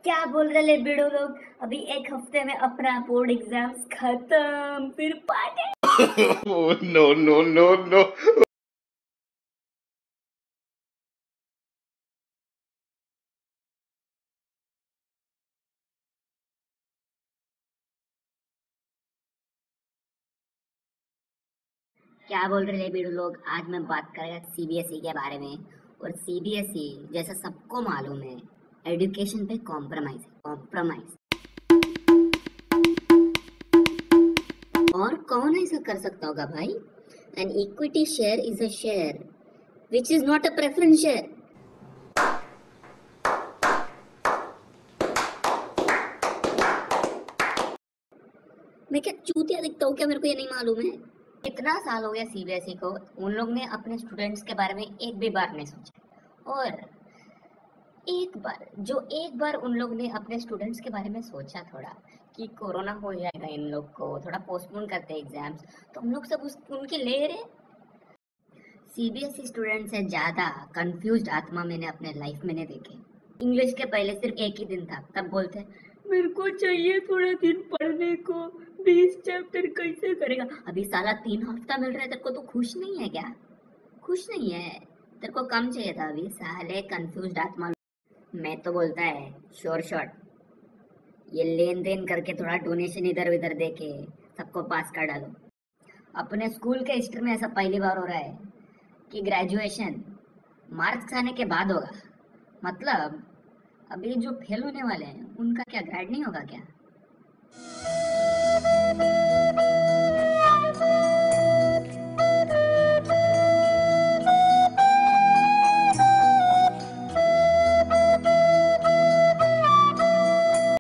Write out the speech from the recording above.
क्या बोल रहे ले बिड़ो लोग। अभी एक हफ्ते में अपना बोर्ड एग्जाम्स खत्म, फिर party. Oh, no, no, no, no. क्या बोल रहे ले बिड़ो लोग। आज मैं बात करेगा सीबीएसई के बारे में। और सीबीएसई जैसा सबको मालूम है, एजुकेशन पे कॉम्प्रोमाइज। और कौन ऐसा कर सकता होगा भाई। An equity share is a share which is not a preference share. मैं क्या चूतिया दिखता हूँ क्या? मेरे को ये नहीं मालूम है। कितना साल हो गया सीबीएसई को, उन लोग ने अपने स्टूडेंट्स के बारे में एक भी बार नहीं सोचा। और एक बार उन लोग ने अपने स्टूडेंट्स के बारे में सोचा थोड़ा कि कोरोना हो जाएगा, इन लोग को थोड़ा पोस्टपोन करते एग्जाम्स, तो हम लोग सब उनके ले रहे। सीबीएसई स्टूडेंट से ज्यादा कंफ्यूज्ड आत्मा मैंने अपने लाइफ में नहीं देखे। इंग्लिश के पहले सिर्फ एक ही दिन था, तब बोलते मेरे को चाहिए थोड़ा दिन पढ़ने को, 20 चैप्टर कैसे करेगा। अभी साला 3 हफ्ता मिल रहा है, तेरे को तो खुश नहीं है क्या? खुश नहीं है? तेरे को कम चाहिए था अभी, साले कंफ्यूज्ड आत्मा। मैं तो बोलता है श्योर शॉट, ये लेन देन करके थोड़ा डोनेशन इधर उधर दे के सबको पास कर डालो। अपने स्कूल के हिस्ट्री में ऐसा पहली बार हो रहा है कि ग्रेजुएशन मार्क्स आने के बाद होगा। मतलब अभी जो फेल होने वाले हैं उनका क्या ग्रेड नहीं होगा क्या?